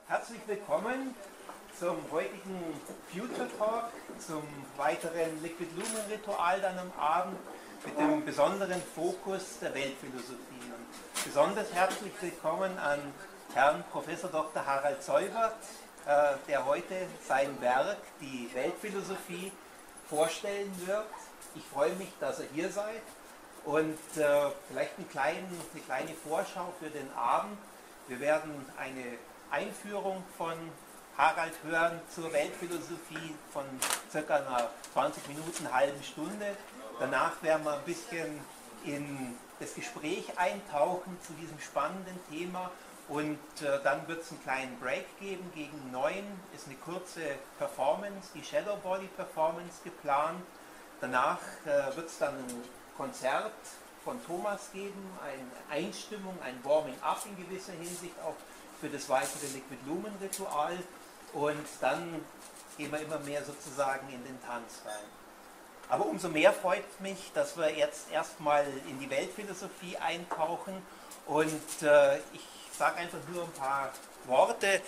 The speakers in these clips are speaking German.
Herzlich willkommen zum heutigen Future Talk, zum weiteren Liquid Lumen Ritual dann am Abend mit dem besonderen Fokus der Weltphilosophie. Und besonders herzlich willkommen an Herrn Professor Dr. Harald Seubert, der heute sein Werk, die Weltphilosophie, vorstellen wird. Ich freue mich, dass ihr hier seid und vielleicht eine kleine Vorschau für den Abend. Wir werden eine Einführung von Harald hören zur Weltphilosophie von circa einer 20 Minuten, halben Stunde. Danach werden wir ein bisschen in das Gespräch eintauchen zu diesem spannenden Thema und dann wird es einen kleinen Break geben. Gegen 9 ist eine kurze Performance, die Shadow Body Performance geplant. Danach wird es dann ein Konzert von Thomas geben, eine Einstimmung, ein Warming-up in gewisser Hinsicht auch für das weitere Liquid Lumen Ritual und dann gehen wir immer mehr sozusagen in den Tanz rein. Aber umso mehr freut mich, dass wir jetzt erstmal in die Weltphilosophie eintauchen und ich sage einfach nur ein paar Worte.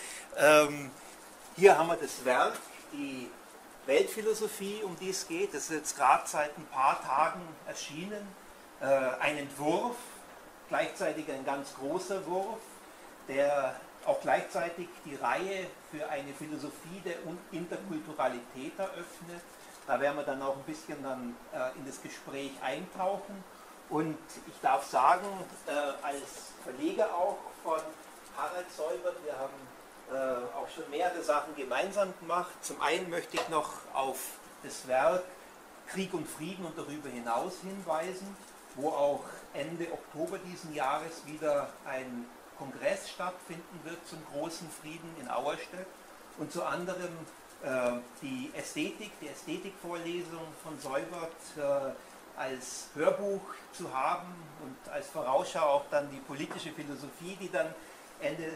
Hier haben wir das Werk, die Weltphilosophie, um die es geht. Das ist jetzt gerade seit ein paar Tagen erschienen. Ein Entwurf, gleichzeitig ein ganz großer Wurf, der auch gleichzeitig die Reihe für eine Philosophie der Interkulturalität eröffnet. Da werden wir dann auch ein bisschen dann, in das Gespräch eintauchen. Und ich darf sagen, als Verleger auch von Harald Seubert, wir haben auch schon mehrere Sachen gemeinsam gemacht. Zum einen möchte ich noch auf das Werk Krieg und Frieden und darüber hinaus hinweisen, wo auch Ende Oktober diesen Jahres wieder ein Kongress stattfinden wird zum großen Frieden in Auerstedt und zu anderem die Ästhetikvorlesung von Seubert als Hörbuch zu haben und als Vorausschau auch dann die politische Philosophie, die dann Ende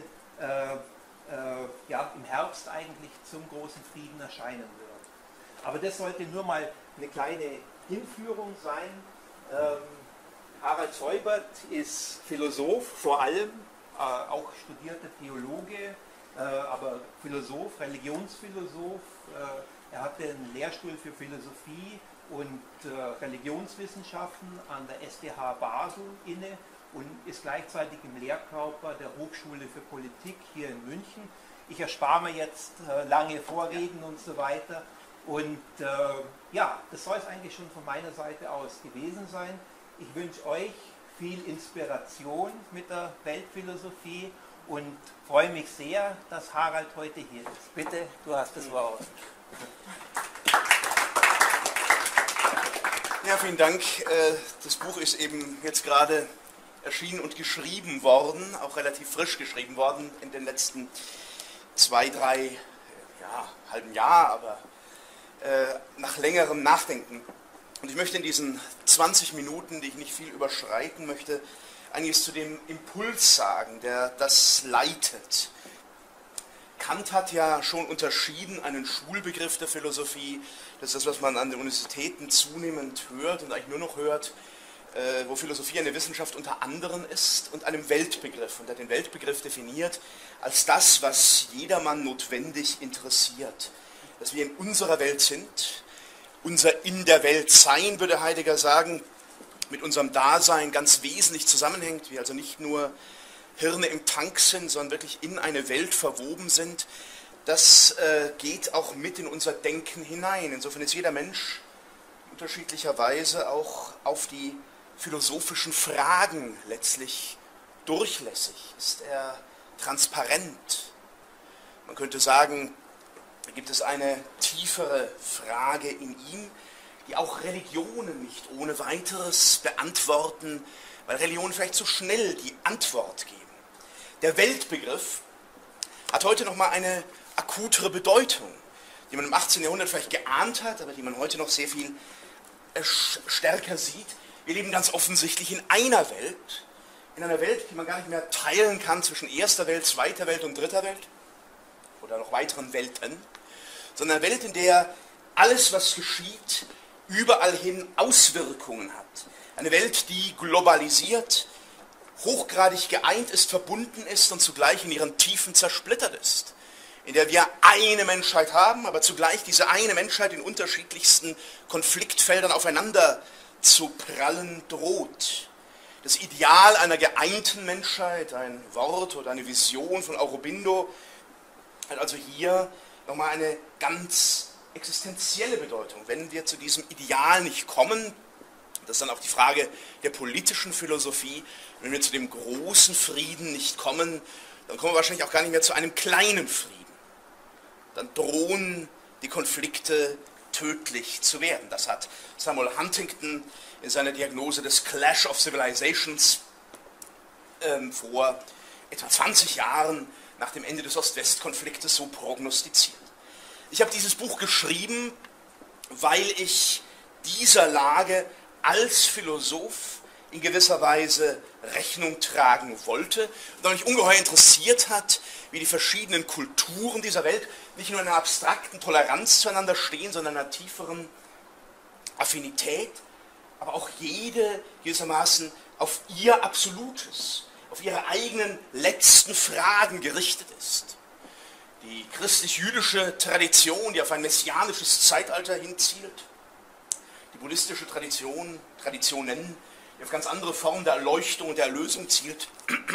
im Herbst eigentlich zum großen Frieden erscheinen wird. Aber das sollte nur mal eine kleine Hinführung sein. Harald Seubert ist Philosoph, vor allem auch studierter Theologe, aber Philosoph, Religionsphilosoph. Er hatte einen Lehrstuhl für Philosophie und Religionswissenschaften an der SDH Basel inne und ist gleichzeitig im Lehrkörper der Hochschule für Politik hier in München. Ich erspare mir jetzt lange Vorreden und so weiter. Und das soll es eigentlich schon von meiner Seite aus gewesen sein. Ich wünsche euch viel Inspiration mit der Weltphilosophie und freue mich sehr, dass Harald heute hier ist. Bitte, du hast das Wort. Ja, vielen Dank. Das Buch ist eben jetzt gerade erschienen und geschrieben worden, auch relativ frisch geschrieben worden in den letzten 2, 3 halben Jahr, aber nach längerem Nachdenken. Und ich möchte in diesen 20 Minuten, die ich nicht viel überschreiten möchte, einiges zu dem Impuls sagen, der das leitet. Kant hat ja schon unterschieden einen Schulbegriff der Philosophie, das ist das, was man an den Universitäten zunehmend hört und eigentlich nur noch hört, wo Philosophie eine Wissenschaft unter anderen ist, und einem Weltbegriff. Und er hat den Weltbegriff definiert als das, was jedermann notwendig interessiert. Dass wir in unserer Welt sind, unser in der Welt Sein, würde Heidegger sagen, mit unserem Dasein ganz wesentlich zusammenhängt, wir also nicht nur Hirne im Tank sind, sondern wirklich in eine Welt verwoben sind, das geht auch mit in unser Denken hinein. Insofern ist jeder Mensch unterschiedlicherweise auch auf die philosophischen Fragen letztlich durchlässig. Ist er transparent? Man könnte sagen, da gibt es eine tiefere Frage in ihm, die auch Religionen nicht ohne weiteres beantworten, weil Religionen vielleicht zu schnell die Antwort geben. Der Weltbegriff hat heute nochmal eine akutere Bedeutung, die man im 18. Jahrhundert vielleicht geahnt hat, aber die man heute noch sehr viel stärker sieht. Wir leben ganz offensichtlich in einer Welt, in einer Welt, die man gar nicht mehr teilen kann zwischen erster Welt, zweiter Welt und dritter Welt oder noch weiteren Welten, sondern eine Welt, in der alles, was geschieht, überall hin Auswirkungen hat. Eine Welt, die globalisiert, hochgradig geeint ist, verbunden ist und zugleich in ihren Tiefen zersplittert ist. In der wir eine Menschheit haben, aber zugleich diese eine Menschheit in unterschiedlichsten Konfliktfeldern aufeinander zu prallen droht. Das Ideal einer geeinten Menschheit, ein Wort oder eine Vision von Aurobindo, hat also hier nochmal eine ganz existenzielle Bedeutung. Wenn wir zu diesem Ideal nicht kommen, das ist dann auch die Frage der politischen Philosophie, wenn wir zu dem großen Frieden nicht kommen, dann kommen wir wahrscheinlich auch gar nicht mehr zu einem kleinen Frieden. Dann drohen die Konflikte tödlich zu werden. Das hat Samuel Huntington in seiner Diagnose des Clash of Civilizations vor etwa 20 Jahren nach dem Ende des Ost-West-Konfliktes so prognostiziert. Ich habe dieses Buch geschrieben, weil ich dieser Lage als Philosoph in gewisser Weise Rechnung tragen wollte und weil mich ungeheuer interessiert hat, wie die verschiedenen Kulturen dieser Welt nicht nur in einer abstrakten Toleranz zueinander stehen, sondern in einer tieferen Affinität, aber auch jede gewissermaßen auf ihr Absolutes, auf ihre eigenen letzten Fragen gerichtet ist. Die christlich-jüdische Tradition, die auf ein messianisches Zeitalter hinzielt, die buddhistische Traditionen, die auf ganz andere Formen der Erleuchtung und der Erlösung zielt,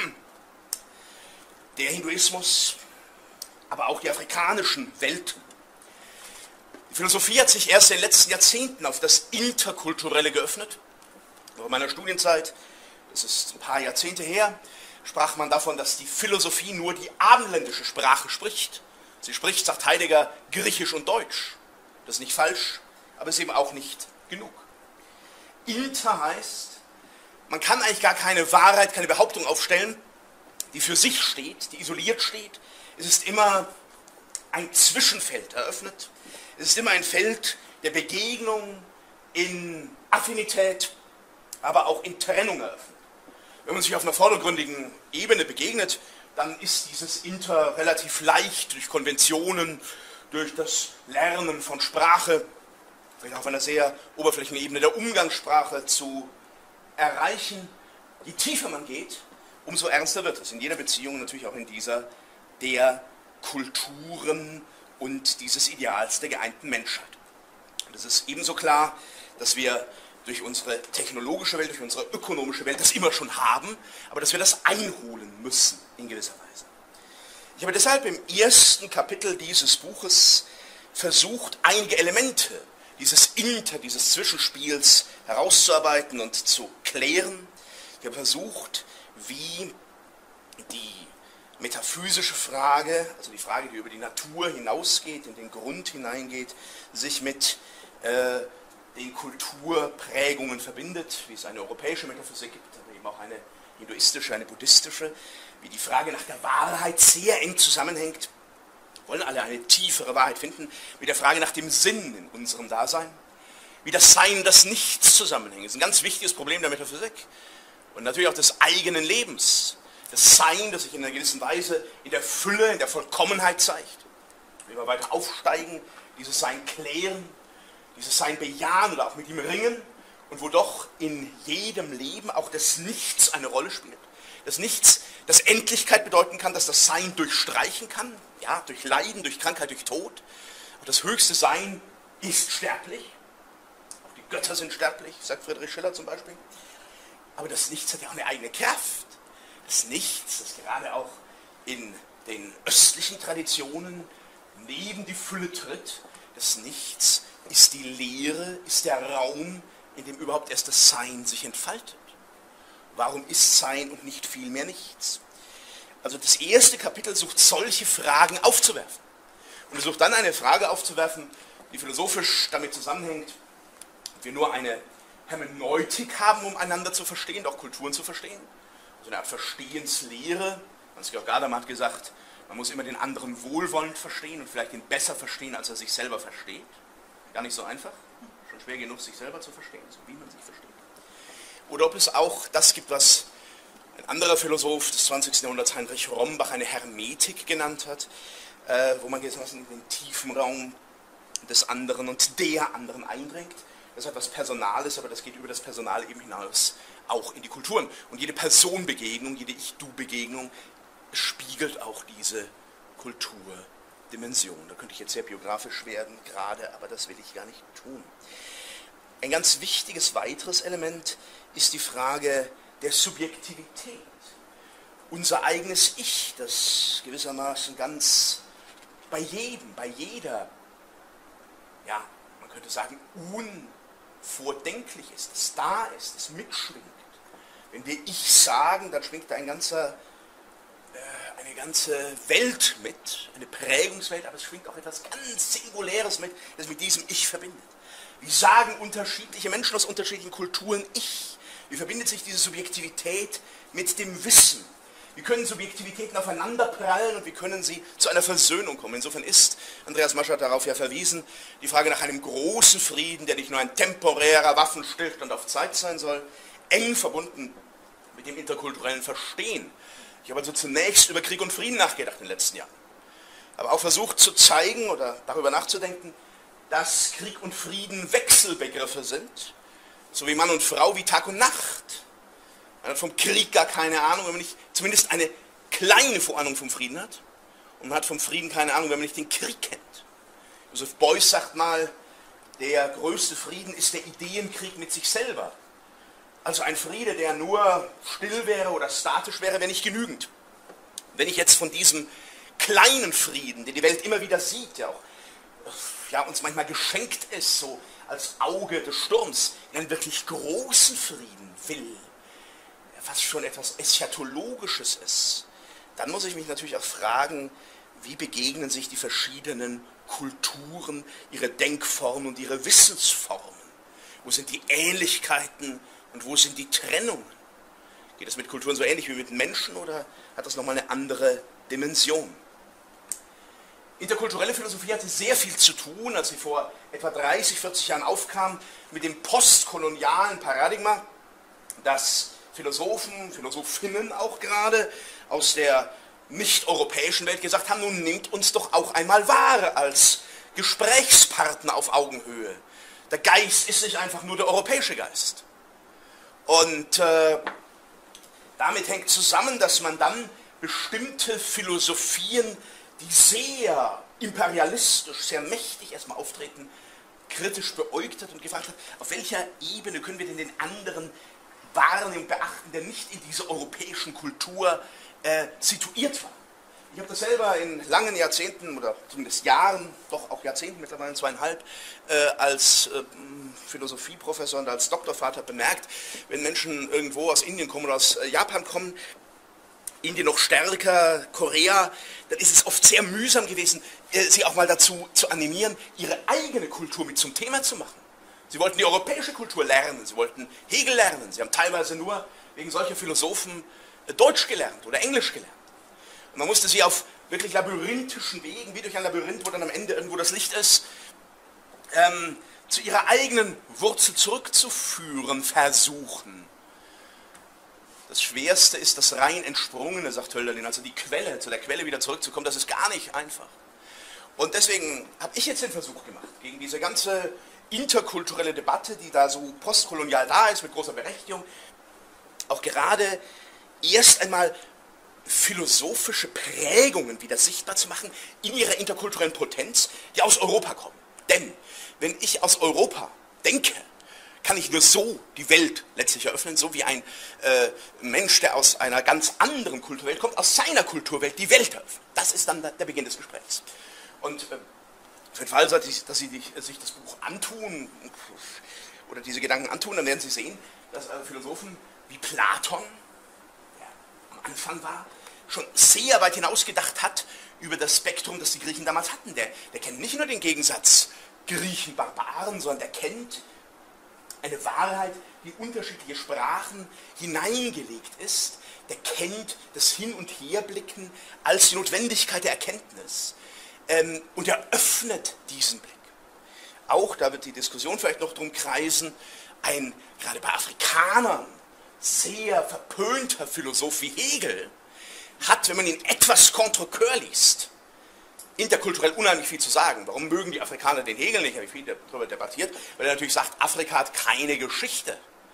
der Hinduismus, aber auch die afrikanischen Welten. Die Philosophie hat sich erst in den letzten Jahrzehnten auf das Interkulturelle geöffnet. Noch in meiner Studienzeit, das ist ein paar Jahrzehnte her, sprach man davon, dass die Philosophie nur die abendländische Sprache spricht. Sie spricht, sagt Heidegger, Griechisch und Deutsch. Das ist nicht falsch, aber es ist eben auch nicht genug. Inter heißt, man kann eigentlich gar keine Wahrheit, keine Behauptung aufstellen, die für sich steht, die isoliert steht. Es ist immer ein Zwischenfeld eröffnet. Es ist immer ein Feld der Begegnung in Affinität, aber auch in Trennung eröffnet. Wenn man sich auf einer vordergründigen Ebene begegnet, dann ist dieses Inter relativ leicht durch Konventionen, durch das Lernen von Sprache, vielleicht auf einer sehr oberflächlichen Ebene der Umgangssprache zu erreichen. Je tiefer man geht, umso ernster wird es. In jeder Beziehung, natürlich auch in dieser der Kulturen und dieses Ideals der geeinten Menschheit. Und es ist ebenso klar, dass wir durch unsere technologische Welt, durch unsere ökonomische Welt das immer schon haben, aber dass wir das einholen müssen in gewisser Weise. Ich habe deshalb im ersten Kapitel dieses Buches versucht, einige Elemente dieses dieses Zwischenspiels herauszuarbeiten und zu klären. Ich habe versucht, wie die metaphysische Frage, also die Frage, die über die Natur hinausgeht, in den Grund hineingeht, sich mit den Kulturprägungen verbindet, wie es eine europäische Metaphysik gibt, aber eben auch eine hinduistische, eine buddhistische, wie die Frage nach der Wahrheit sehr eng zusammenhängt. Wir wollen alle eine tiefere Wahrheit finden, mit der Frage nach dem Sinn in unserem Dasein, wie das Sein und das Nichts zusammenhängt. Das ist ein ganz wichtiges Problem der Metaphysik und natürlich auch des eigenen Lebens. Das Sein, das sich in einer gewissen Weise in der Fülle, in der Vollkommenheit zeigt. Wenn wir weiter aufsteigen, dieses Sein klären, dieses Sein bejahen oder auch mit ihm ringen und wo doch in jedem Leben auch das Nichts eine Rolle spielt. Das Nichts, das Endlichkeit bedeuten kann, dass das Sein durchstreichen kann, ja, durch Leiden, durch Krankheit, durch Tod. Und das höchste Sein ist sterblich. Auch die Götter sind sterblich, sagt Friedrich Schiller zum Beispiel. Aber das Nichts hat ja auch eine eigene Kraft. Das Nichts, das gerade auch in den östlichen Traditionen neben die Fülle tritt, das Nichts ist die Leere, ist der Raum, in dem überhaupt erst das Sein sich entfaltet. Warum ist Sein und nicht vielmehr nichts? Also das erste Kapitel sucht solche Fragen aufzuwerfen. Und es sucht dann eine Frage aufzuwerfen, die philosophisch damit zusammenhängt, ob wir nur eine Hermeneutik haben, um einander zu verstehen, auch Kulturen zu verstehen. Also eine Art Verstehenslehre. Hans-Georg Gadamer hat gesagt, man muss immer den anderen wohlwollend verstehen und vielleicht ihn besser verstehen, als er sich selber versteht. Gar nicht so einfach. Schon schwer genug, sich selber zu verstehen, so wie man sich versteht. Oder ob es auch das gibt, was ein anderer Philosoph des 20. Jahrhunderts, Heinrich Rombach, eine Hermetik genannt hat, wo man gewissermaßen in den tiefen Raum des anderen und der anderen eindringt. Das ist etwas Personales, aber das geht über das Personal eben hinaus auch in die Kulturen. Und jede Personenbegegnung, jede Ich-Du-Begegnung spiegelt auch diese Kulturdimension. Da könnte ich jetzt sehr biografisch werden gerade, aber das will ich gar nicht tun. Ein ganz wichtiges weiteres Element ist die Frage der Subjektivität. Unser eigenes Ich, das gewissermaßen ganz bei jedem, bei jeder, ja, man könnte sagen, unvordenklich ist, das da ist, das mitschwingt. Wenn wir Ich sagen, dann schwingt da eine ganze Welt mit, eine Prägungswelt, aber es schwingt auch etwas ganz Singuläres mit, das mit diesem Ich verbindet. Wie sagen unterschiedliche Menschen aus unterschiedlichen Kulturen Ich? Wie verbindet sich diese Subjektivität mit dem Wissen? Wie können Subjektivitäten aufeinanderprallen und wie können sie zu einer Versöhnung kommen? Insofern ist, Andreas Mascher hat darauf ja verwiesen, die Frage nach einem großen Frieden, der nicht nur ein temporärer Waffenstillstand auf Zeit sein soll, eng verbunden mit dem interkulturellen Verstehen. Ich habe also zunächst über Krieg und Frieden nachgedacht in den letzten Jahren. Aber auch versucht zu zeigen oder darüber nachzudenken, dass Krieg und Frieden Wechselbegriffe sind, so wie Mann und Frau, wie Tag und Nacht. Man hat vom Krieg gar keine Ahnung, wenn man nicht zumindest eine kleine Vorahnung vom Frieden hat. Und man hat vom Frieden keine Ahnung, wenn man nicht den Krieg kennt. Joseph Beuys sagt mal, der größte Frieden ist der Ideenkrieg mit sich selber. Also ein Friede, der nur still wäre oder statisch wäre, wäre nicht genügend. Wenn ich jetzt von diesem kleinen Frieden, den die Welt immer wieder sieht, der auch uns manchmal geschenkt ist, so als Auge des Sturms, in einen wirklich großen Frieden will, was schon etwas Eschatologisches ist, dann muss ich mich natürlich auch fragen, wie begegnen sich die verschiedenen Kulturen, ihre Denkformen und ihre Wissensformen? Wo sind die Ähnlichkeiten und wo sind die Trennungen? Geht es mit Kulturen so ähnlich wie mit Menschen oder hat das nochmal eine andere Dimension? Interkulturelle Philosophie hatte sehr viel zu tun, als sie vor etwa 30, 40 Jahren aufkam, mit dem postkolonialen Paradigma, das Philosophen, Philosophinnen auch gerade aus der nicht-europäischen Welt gesagt haben, nun nimmt uns doch auch einmal wahr als Gesprächspartner auf Augenhöhe. Der Geist ist nicht einfach nur der europäische Geist. Und damit hängt zusammen, dass man dann bestimmte Philosophien, die sehr imperialistisch, sehr mächtig erstmal auftreten, kritisch beäugt hat und gefragt hat, auf welcher Ebene können wir denn den anderen wahrnehmen und beachten, der nicht in dieser europäischen Kultur situiert war. Ich habe das selber in langen Jahrzehnten oder zumindest Jahren, doch auch Jahrzehnten, mittlerweile 2,5, als Philosophieprofessor und als Doktorvater bemerkt, wenn Menschen irgendwo aus Indien kommen oder aus Japan kommen, Indien noch stärker, Korea, dann ist es oft sehr mühsam gewesen, sie auch mal dazu zu animieren, ihre eigene Kultur mit zum Thema zu machen. Sie wollten die europäische Kultur lernen, sie wollten Hegel lernen, sie haben teilweise nur wegen solcher Philosophen Deutsch gelernt oder Englisch gelernt. Und man musste sie auf wirklich labyrinthischen Wegen, wie durch ein Labyrinth, wo dann am Ende irgendwo das Licht ist, zu ihrer eigenen Wurzel zurückzuführen versuchen. Das Schwerste ist das rein Entsprungene, sagt Hölderlin, also die Quelle, zu der Quelle wieder zurückzukommen, das ist gar nicht einfach. Und deswegen habe ich jetzt den Versuch gemacht, gegen diese ganze interkulturelle Debatte, die da so postkolonial da ist, mit großer Berechtigung, auch gerade erst einmal philosophische Prägungen wieder sichtbar zu machen in ihrer interkulturellen Potenz, die aus Europa kommen. Denn wenn ich aus Europa denke, kann ich nur so die Welt letztlich eröffnen, so wie ein Mensch, der aus einer ganz anderen Kulturwelt kommt, aus seiner Kulturwelt die Welt eröffnet. Das ist dann der Beginn des Gesprächs. Und für den Fall, dass Sie sich das Buch antun oder diese Gedanken antun, dann werden Sie sehen, dass Philosophen wie Platon, der am Anfang war, schon sehr weit hinausgedacht hat über das Spektrum, das die Griechen damals hatten. Der kennt nicht nur den Gegensatz Griechen-Barbaren, sondern der kennt eine Wahrheit, die in unterschiedliche Sprachen hineingelegt ist. Der kennt das Hin- und Herblicken als die Notwendigkeit der Erkenntnis. Und er öffnet diesen Blick. Auch, da wird die Diskussion vielleicht noch drum kreisen, ein, gerade bei Afrikanern, sehr verpönter Philosoph wie Hegel, hat, wenn man ihn etwas contre cœur liest, interkulturell unheimlich viel zu sagen. Warum mögen die Afrikaner den Hegel nicht? Habe ich viel darüber debattiert, weil er natürlich sagt, Afrika hat keine Geschichte.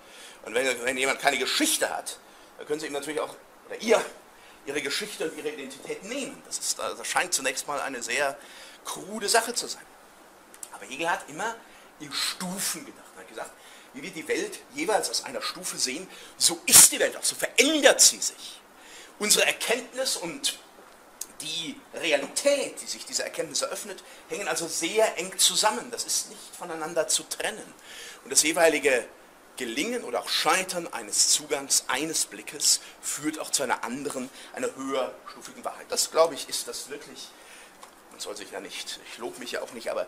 Und wenn jemand keine Geschichte hat, dann können Sie ihm natürlich auch, oder ihr, Ihre Geschichte und Ihre Identität nehmen. Das scheint zunächst mal eine sehr krude Sache zu sein. Aber Hegel hat immer in Stufen gedacht. Er hat gesagt, wie wir die Welt jeweils aus einer Stufe sehen, so ist die Welt auch, so verändert sie sich. Unsere Erkenntnis und die Realität, die sich dieser Erkenntnis eröffnet, hängen also sehr eng zusammen. Das ist nicht voneinander zu trennen. Und das jeweilige Gelingen oder auch Scheitern eines Zugangs, eines Blickes, führt auch zu einer anderen, einer höherstufigen Wahrheit. Das, glaube ich, ist das wirklich, man soll sich ja nicht, ich lobe mich ja auch nicht, aber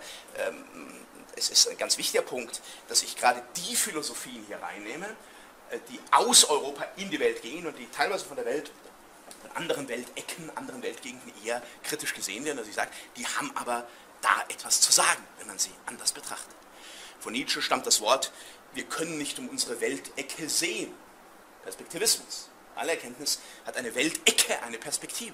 es ist ein ganz wichtiger Punkt, dass ich gerade die Philosophien hier reinnehme, die aus Europa in die Welt gehen und die teilweise von der Welt, von anderen Weltecken, anderen Weltgegenden eher kritisch gesehen werden. Also ich sage, die haben aber da etwas zu sagen, wenn man sie anders betrachtet. Von Nietzsche stammt das Wort, wir können nicht um unsere Weltecke sehen. Perspektivismus. Alle Erkenntnis hat eine Weltecke, eine Perspektive.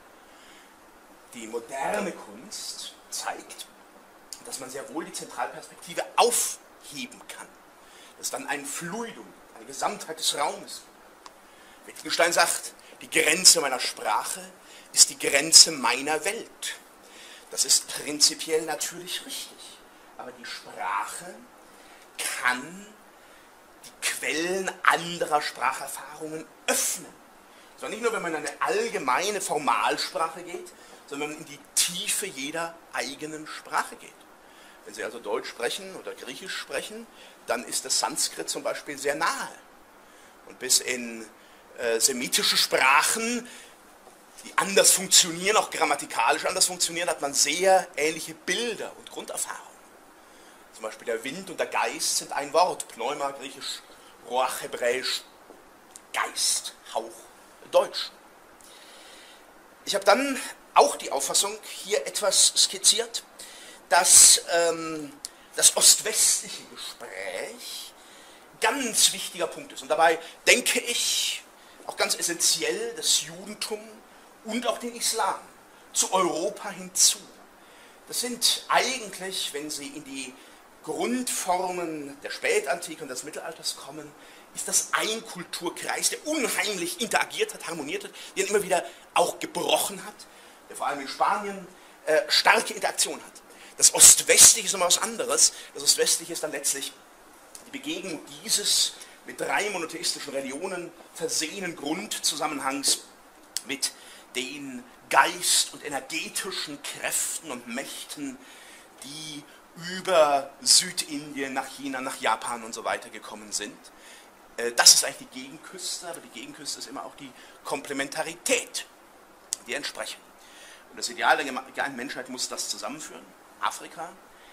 Die moderne Kunst zeigt, dass man sehr wohl die Zentralperspektive aufheben kann. Das ist dann ein Fluidum, eine Gesamtheit des Raumes. Wittgenstein sagt, die Grenze meiner Sprache ist die Grenze meiner Welt. Das ist prinzipiell natürlich richtig. Aber die Sprache kann die Quellen anderer Spracherfahrungen öffnen. Zwar nicht nur, wenn man in eine allgemeine Formalsprache geht, sondern in die Tiefe jeder eigenen Sprache geht. Wenn Sie also Deutsch sprechen oder Griechisch sprechen, dann ist das Sanskrit zum Beispiel sehr nahe. Und bis in semitische Sprachen, die anders funktionieren, auch grammatikalisch anders funktionieren, hat man sehr ähnliche Bilder und Grunderfahrungen. Zum Beispiel der Wind und der Geist sind ein Wort. Pneuma, griechisch, Roach, hebräisch, Geist, Hauch, Deutsch. Ich habe dann auch die Auffassung hier etwas skizziert, dass das ostwestliche Gespräch ganz wichtiger Punkt ist. Und dabei denke ich auch ganz essentiell das Judentum und auch den Islam zu Europa hinzu. Das sind eigentlich, wenn Sie in die Grundformen der Spätantike und des Mittelalters kommen, ist das ein Kulturkreis, der unheimlich interagiert hat, harmoniert hat, der immer wieder auch gebrochen hat, der vor allem in Spanien starke Interaktion hat. Das Ostwestliche ist immer was anderes. Das Ostwestliche ist dann letztlich die Begegnung dieses mit 3 monotheistischen Religionen versehenen Grundzusammenhangs mit den Geist- und energetischen Kräften und Mächten, die über Südindien, nach China, nach Japan und so weiter gekommen sind. Das ist eigentlich die Gegenküste, aber die Gegenküste ist immer auch die Komplementarität, die entsprechen. Und das Ideal der geeinten Menschheit muss das zusammenführen. Afrika,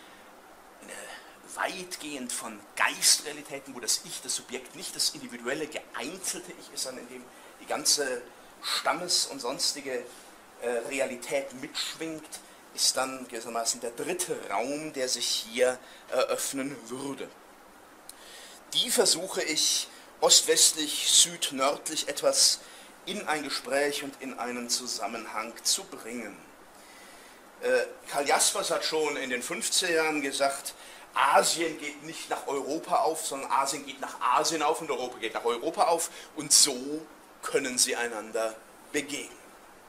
eine weitgehend von Geistrealitäten, wo das Ich, das Subjekt, nicht das individuelle, geeinzelte Ich ist, sondern in dem die ganze Stammes- und sonstige Realität mitschwingt, ist dann gewissermaßen der dritte Raum, der sich hier eröffnen würde. Die versuche ich ostwestlich, südnördlich etwas in ein Gespräch und in einen Zusammenhang zu bringen. Karl Jaspers hat schon in den 50er Jahren gesagt, Asien geht nicht nach Europa auf, sondern Asien geht nach Asien auf und Europa geht nach Europa auf und so können sie einander begegnen.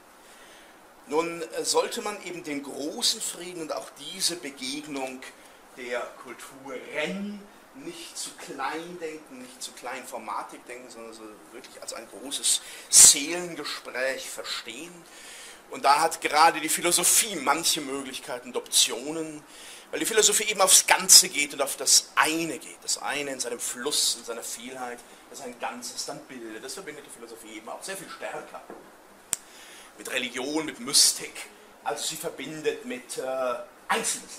Nun sollte man eben den großen Frieden und auch diese Begegnung der Kulturen nicht zu klein denken, nicht zu kleinformatig denken, sondern so wirklich als ein großes Seelengespräch verstehen. Und da hat gerade die Philosophie manche Möglichkeiten und Optionen, weil die Philosophie eben aufs Ganze geht und auf das eine geht. Das eine in seinem Fluss, in seiner Vielheit, das ein Ganzes dann bildet. Das verbindet die Philosophie eben auch sehr viel stärker mit Religion, mit Mystik, als sie verbindet mit Einzelwissenschaft.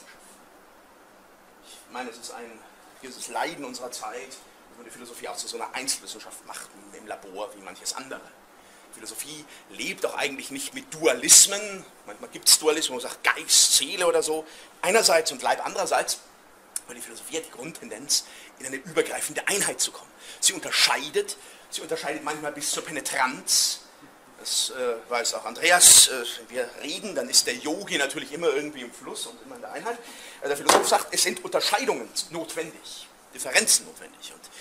Ich meine, es ist ein gewisses Leiden unserer Zeit, dass man die Philosophie auch zu so einer Einzelwissenschaft macht, im Labor wie manches andere. Philosophie lebt auch eigentlich nicht mit Dualismen. Manchmal gibt es Dualismus, man sagt Geist, Seele oder so. Einerseits und Leib andererseits, weil die Philosophie hat die Grundtendenz, in eine übergreifende Einheit zu kommen. Sie unterscheidet manchmal bis zur Penetranz. Das weiß auch Andreas, wenn wir reden, dann ist der Yogi natürlich immer irgendwie im Fluss und immer in der Einheit. Der Philosoph sagt, es sind Unterscheidungen notwendig, Differenzen notwendig. Und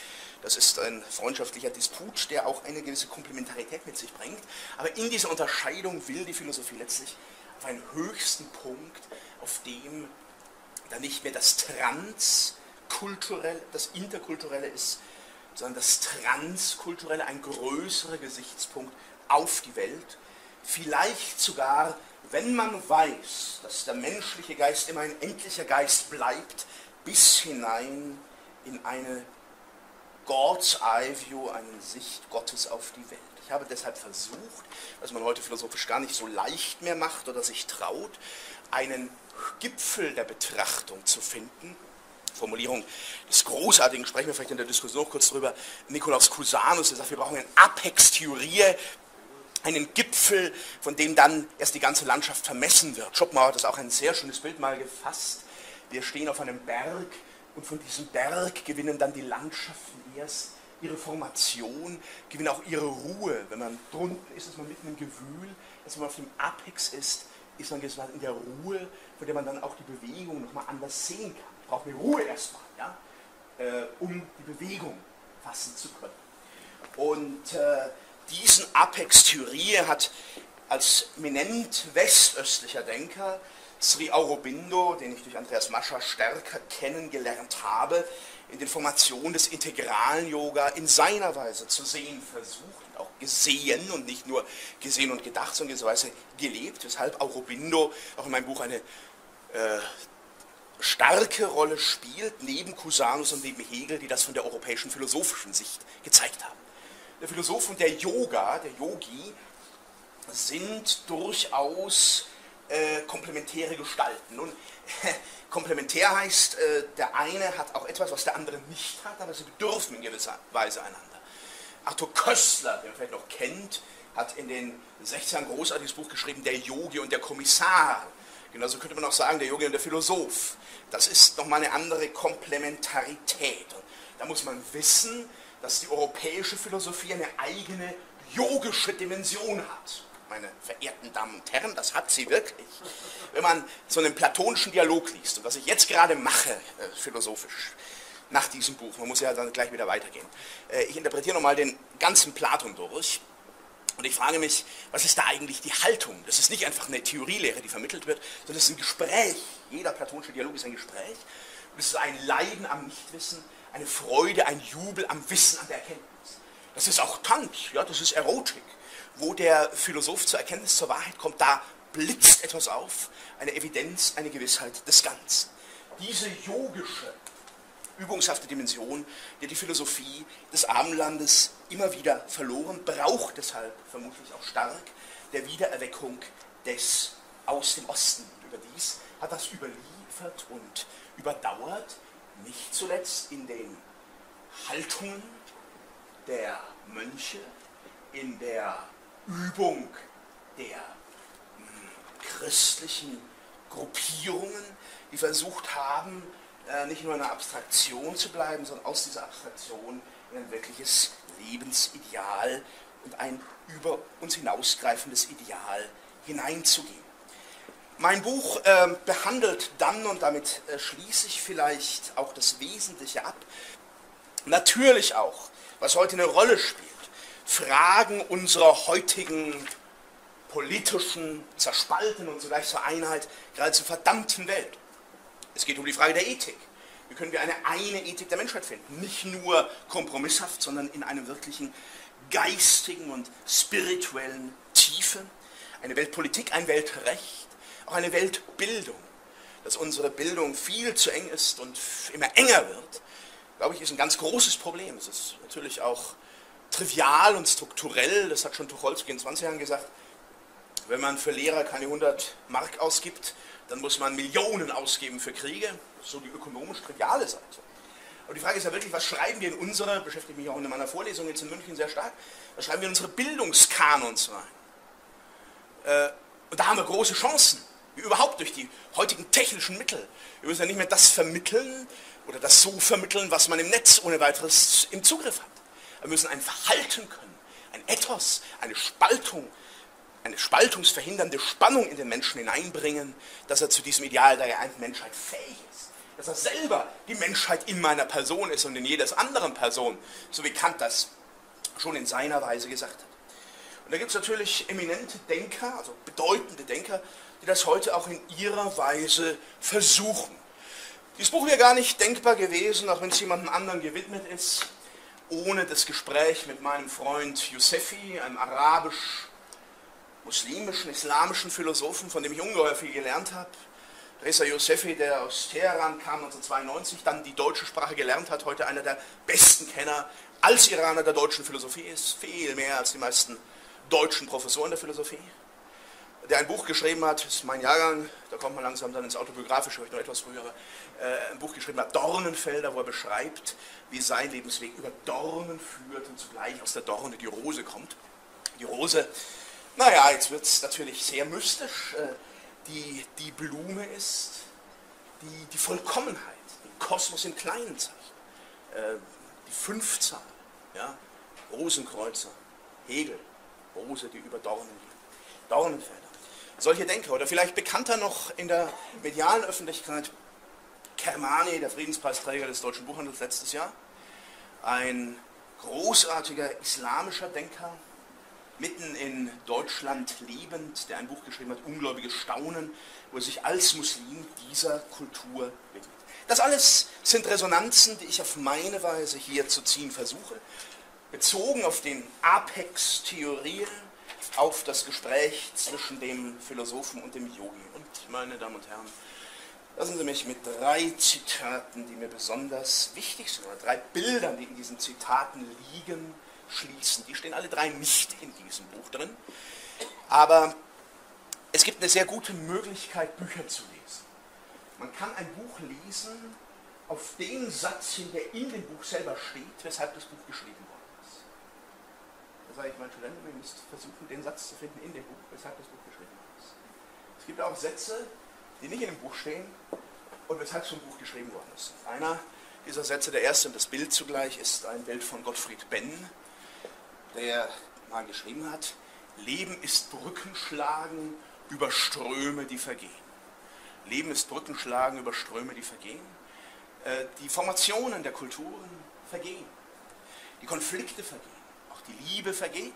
Das ist ein freundschaftlicher Disput, der auch eine gewisse Komplementarität mit sich bringt. Aber in dieser Unterscheidung will die Philosophie letztlich auf einen höchsten Punkt, auf dem dann nicht mehr das Transkulturelle, das Interkulturelle ist, sondern das Transkulturelle, ein größerer Gesichtspunkt auf die Welt. Vielleicht sogar, wenn man weiß, dass der menschliche Geist immer ein endlicher Geist bleibt, bis hinein in eine God's Eye View, eine Sicht Gottes auf die Welt. Ich habe deshalb versucht, was man heute philosophisch gar nicht so leicht mehr macht oder sich traut, einen Gipfel der Betrachtung zu finden. Formulierung des Großartigen, sprechen wir vielleicht in der Diskussion noch kurz drüber, Nikolaus Cusanus, der sagt, wir brauchen einen Apex Theoriae, einen Gipfel, von dem dann erst die ganze Landschaft vermessen wird. Schopenhauer hat das auch ein sehr schönes Bild mal gefasst. Wir stehen auf einem Berg und von diesem Berg gewinnen dann die Landschaften erst ihre Formation, gewinnen auch ihre Ruhe. Wenn man drunten ist, ist man mitten im Gewühl, wenn man auf dem Apex ist man in der Ruhe, von der man dann auch die Bewegung nochmal anders sehen kann. Man braucht eine Ruhe erstmal, ja, um die Bewegung fassen zu können. Und diesen Apex Theoriae hat als eminent westöstlicher Denker Sri Aurobindo, den ich durch Andreas Mascher stärker kennengelernt habe, in den Formationen des integralen Yoga in seiner Weise zu sehen versucht und auch gesehen und nicht nur gesehen und gedacht, sondern in dieser Weise gelebt, weshalb Aurobindo auch in meinem Buch eine starke Rolle spielt, neben Cusanus und neben Hegel, die das von der europäischen philosophischen Sicht gezeigt haben. Der Philosoph und der Yoga, der Yogi, sind durchaus komplementäre Gestalten. Nun, komplementär heißt, der eine hat auch etwas, was der andere nicht hat, aber sie bedürfen in gewisser Weise einander. Arthur Koestler, den man vielleicht noch kennt, hat in den 60ern ein großartiges Buch geschrieben, Der Yogi und der Kommissar. Genauso könnte man auch sagen, der Yogi und der Philosoph. Das ist nochmal eine andere Komplementarität. Und da muss man wissen, dass die europäische Philosophie eine eigene yogische Dimension hat. Meine verehrten Damen und Herren, das hat sie wirklich. Wenn man so einen platonischen Dialog liest, und was ich jetzt gerade mache, philosophisch, nach diesem Buch, man muss ja dann gleich wieder weitergehen, ich interpretiere nochmal den ganzen Platon durch und ich frage mich, was ist da eigentlich die Haltung? Das ist nicht einfach eine Theorielehre, die vermittelt wird, sondern es ist ein Gespräch. Jeder platonische Dialog ist ein Gespräch und es ist ein Leiden am Nichtwissen, eine Freude, ein Jubel am Wissen, an der Erkenntnis. Das ist auch Tanz, ja, das ist Erotik. Wo der Philosoph zur Erkenntnis, zur Wahrheit kommt, da blitzt etwas auf, eine Evidenz, eine Gewissheit des Ganzen. Diese yogische, übungshafte Dimension, die die Philosophie des Abendlandes immer wieder verloren, braucht deshalb vermutlich auch stark der Wiedererweckung des aus dem Osten. Und überdies hat das überliefert und überdauert, nicht zuletzt in den Haltungen der Mönche, in der Übung der christlichen Gruppierungen, die versucht haben, nicht nur in einer Abstraktion zu bleiben, sondern aus dieser Abstraktion in ein wirkliches Lebensideal und ein über uns hinausgreifendes Ideal hineinzugehen. Mein Buch behandelt dann, und damit schließe ich vielleicht auch das Wesentliche ab, natürlich auch, was heute eine Rolle spielt, Fragen unserer heutigen politischen, zerspaltenen und zugleich zur Einheit, geradezu verdammten Welt. Es geht um die Frage der Ethik. Wie können wir eine Ethik der Menschheit finden? Nicht nur kompromisshaft, sondern in einem wirklichen geistigen und spirituellen Tiefe. Eine Weltpolitik, ein Weltrecht, auch eine Weltbildung. Dass unsere Bildung viel zu eng ist und immer enger wird, glaube ich, ist ein ganz großes Problem. Es ist natürlich auch trivial und strukturell, das hat schon Tucholsky in 20 Jahren gesagt, wenn man für Lehrer keine 100 Mark ausgibt, dann muss man Millionen ausgeben für Kriege. Das ist so die ökonomisch triviale Seite. Aber die Frage ist ja wirklich, was schreiben wir in unsere, beschäftige mich auch in meiner Vorlesung jetzt in München sehr stark, was schreiben wir in unsere Bildungskanons rein? Und da haben wir große Chancen, wie überhaupt durch die heutigen technischen Mittel. Wir müssen ja nicht mehr das vermitteln oder das so vermitteln, was man im Netz ohne weiteres im Zugriff hat. Wir müssen ein Verhalten können, ein Ethos, eine Spaltung, eine spaltungsverhindernde Spannung in den Menschen hineinbringen, dass er zu diesem Ideal der geeinten Menschheit fähig ist. dass er selber die Menschheit in meiner Person ist und in jedes anderen Person, so wie Kant das schon in seiner Weise gesagt hat. Und da gibt es natürlich eminente Denker, also bedeutende Denker, die das heute auch in ihrer Weise versuchen. Dieses Buch wäre gar nicht denkbar gewesen, auch wenn es jemandem anderen gewidmet ist, ohne das Gespräch mit meinem Freund Yousefi, einem arabisch-muslimischen, islamischen Philosophen, von dem ich ungeheuer viel gelernt habe. Reza Yousefi, der aus Teheran kam 1992, dann die deutsche Sprache gelernt hat, heute einer der besten Kenner als Iraner der deutschen Philosophie ist, viel mehr als die meisten deutschen Professoren der Philosophie, der ein Buch geschrieben hat, das ist mein Jahrgang, da kommt man langsam dann ins Autobiografische, vielleicht noch etwas früher, ein Buch geschrieben hat, Dornenfelder, wo er beschreibt, wie sein Lebensweg über Dornen führt und zugleich aus der Dorne die Rose kommt. Die Rose, naja, jetzt wird es natürlich sehr mystisch, die Blume ist die Vollkommenheit, den Kosmos im kleinen Zeichen, die Fünfzahl, ja, Rosenkreuzer, Hegel, Rose, die über Dornen liegt, Dornenfelder. Solche Denker, oder vielleicht bekannter noch in der medialen Öffentlichkeit, Kermani, der Friedenspreisträger des deutschen Buchhandels letztes Jahr, ein großartiger islamischer Denker, mitten in Deutschland lebend, der ein Buch geschrieben hat, Ungläubiges Staunen, wo er sich als Muslim dieser Kultur widmet. Das alles sind Resonanzen, die ich auf meine Weise hier zu ziehen versuche, bezogen auf den Apex-Theorien, auf das Gespräch zwischen dem Philosophen und dem Yogi. Und, meine Damen und Herren, lassen Sie mich mit 3 Zitaten, die mir besonders wichtig sind, oder 3 Bildern, die in diesen Zitaten liegen, schließen. Die stehen alle 3 nicht in diesem Buch drin, aber es gibt eine sehr gute Möglichkeit, Bücher zu lesen. Man kann ein Buch lesen auf den Satz hin, der in dem Buch selber steht, weshalb das Buch geschrieben worden ist. Da sage ich meinen Studenten, ihr müsst versuchen, den Satz zu finden in dem Buch, weshalb das Buch geschrieben worden ist. Es gibt auch Sätze, die nicht in dem Buch stehen und weshalb so ein Buch geschrieben worden ist. Einer dieser Sätze, der erste und das Bild zugleich, ist ein Bild von Gottfried Benn, der mal geschrieben hat, Leben ist Brückenschlagen über Ströme, die vergehen. Leben ist Brückenschlagen über Ströme, die vergehen. Die Formationen der Kulturen vergehen. Die Konflikte vergehen. Auch die Liebe vergeht.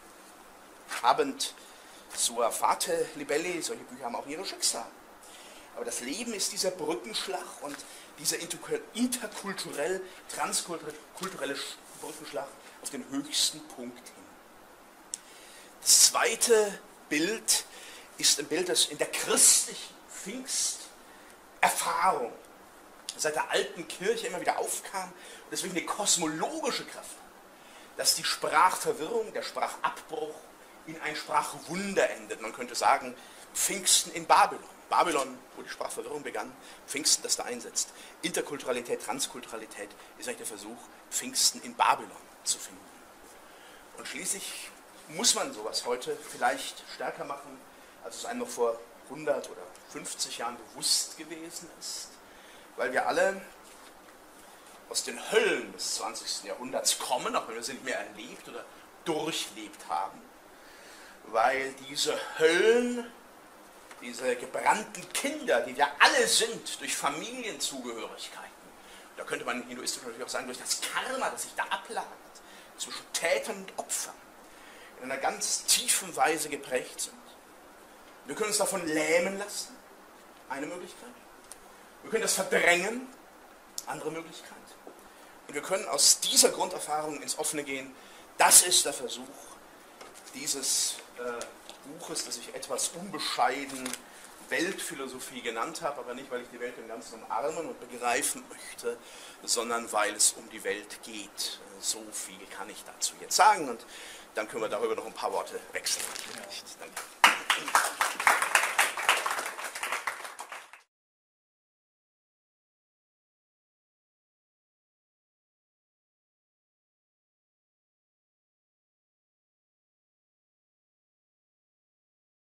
Abend Sua Fate Libelli, solche Bücher haben auch ihre Schicksale. Aber das Leben ist dieser Brückenschlag und dieser interkulturell, transkulturelle Brückenschlag auf den höchsten Punkt hin. Das zweite Bild ist ein Bild, das in der christlichen Pfingsterfahrung seit der alten Kirche immer wieder aufkam und deswegen eine kosmologische Kraft hat, dass die Sprachverwirrung, der Sprachabbruch in ein Sprachwunder endet. Man könnte sagen, Pfingsten in Babylon. Babylon, wo die Sprachverwirrung begann, Pfingsten, das da einsetzt. Interkulturalität, Transkulturalität ist eigentlich der Versuch, Pfingsten in Babylon zu finden. Und schließlich muss man sowas heute vielleicht stärker machen, als es einem noch vor 100 oder 50 Jahren bewusst gewesen ist, weil wir alle aus den Höllen des 20. Jahrhunderts kommen, auch wenn wir sie nicht mehr erlebt oder durchlebt haben, weil diese Höllen, diese gebrannten Kinder, die wir alle sind, durch Familienzugehörigkeiten, da könnte man hinduistisch natürlich auch sagen, durch das Karma, das sich da ablagert, zwischen Tätern und Opfern, in einer ganz tiefen Weise geprägt sind. Wir können uns davon lähmen lassen, eine Möglichkeit. Wir können das verdrängen, andere Möglichkeit. Und wir können aus dieser Grunderfahrung ins Offene gehen. Das ist der Versuch dieses Buches, das ich etwas unbescheiden Weltphilosophie genannt habe, aber nicht, weil ich die Welt im Ganzen umarmen und begreifen möchte, sondern weil es um die Welt geht. So viel kann ich dazu jetzt sagen und dann können wir darüber noch ein paar Worte wechseln. Ja. Danke.